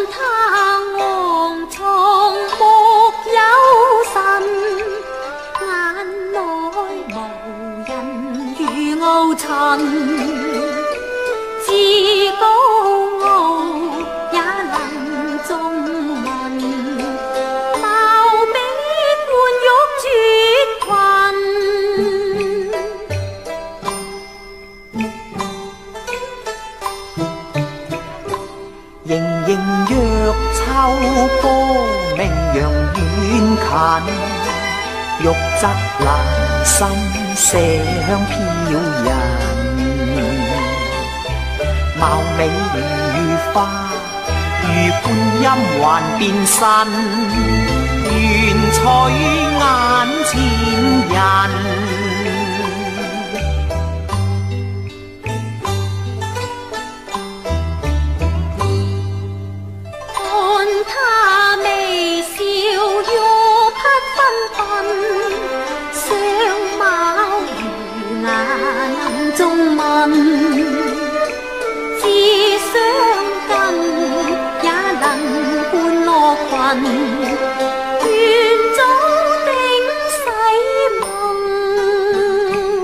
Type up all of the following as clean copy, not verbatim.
他昂藏木有神，眼内无人如傲尘。自高傲也能中文，貌比冠玉絕群。 盈盈若秋波，名揚遠近。玉質蘭心，麝香飄人。貌美如花，如觀音還變身，願取眼前人。 看他微笑玉匹紛紛，相貌如雅能中文。自相近也能伴樂群，願早定誓盟。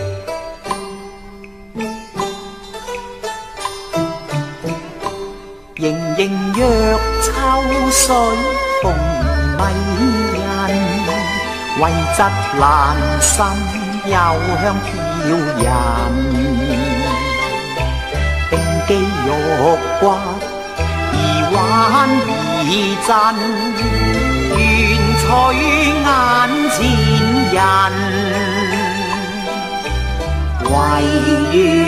盈盈若秋水，鳳迷人。惠質蘭心，幽香飄人。冰肌玉骨，而彎而真，願取眼前人。唯願